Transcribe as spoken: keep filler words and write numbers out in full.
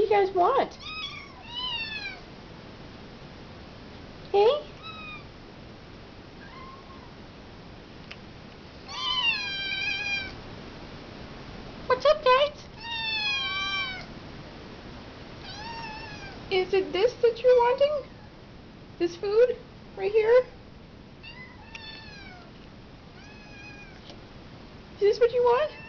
you guys want? Hey? What's up, guys? Is it this that you're wanting? This food? Right here? Is this what you want?